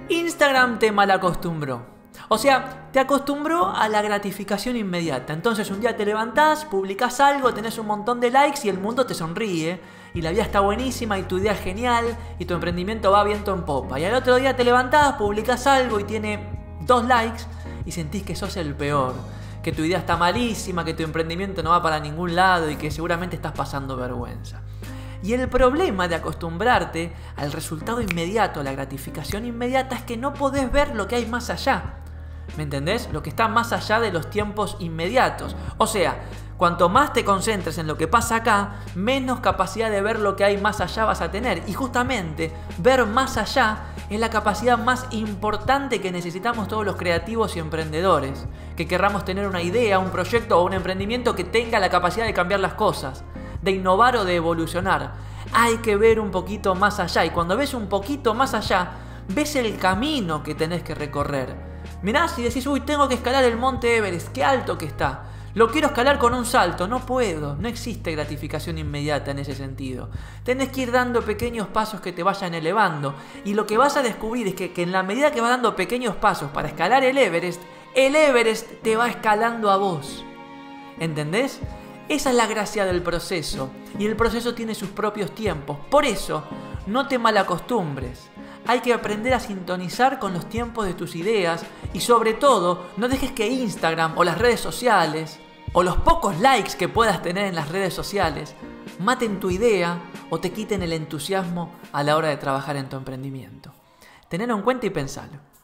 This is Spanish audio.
Instagram te malacostumbró. O sea, te acostumbró a la gratificación inmediata. Entonces un día te levantás, publicás algo, tenés un montón de likes y el mundo te sonríe. Y la vida está buenísima y tu idea es genial y tu emprendimiento va viento en popa. Y al otro día te levantás, publicás algo y tiene 2 likes y sentís que sos el peor. Que tu idea está malísima, que tu emprendimiento no va para ningún lado y que seguramente estás pasando vergüenza. Y el problema de acostumbrarte al resultado inmediato, a la gratificación inmediata, es que no podés ver lo que hay más allá. ¿Me entendés? Lo que está más allá de los tiempos inmediatos. O sea, cuanto más te concentres en lo que pasa acá, menos capacidad de ver lo que hay más allá vas a tener. Y justamente, ver más allá es la capacidad más importante que necesitamos todos los creativos y emprendedores. Que querramos tener una idea, un proyecto o un emprendimiento que tenga la capacidad de cambiar las cosas, de innovar o de evolucionar. Hay que ver un poquito más allá. Y cuando ves un poquito más allá, ves el camino que tenés que recorrer. Mirás y decís, uy, tengo que escalar el monte Everest, qué alto que está. Lo quiero escalar con un salto, no puedo. No existe gratificación inmediata en ese sentido. Tenés que ir dando pequeños pasos que te vayan elevando. Y lo que vas a descubrir es que en la medida que vas dando pequeños pasos para escalar el Everest te va escalando a vos. ¿Entendés? Esa es la gracia del proceso. Y el proceso tiene sus propios tiempos. Por eso, no te malacostumbres. Hay que aprender a sintonizar con los tiempos de tus ideas y sobre todo, no dejes que Instagram o las redes sociales o los pocos likes que puedas tener en las redes sociales maten tu idea o te quiten el entusiasmo a la hora de trabajar en tu emprendimiento. Tenedlo en cuenta y pensalo.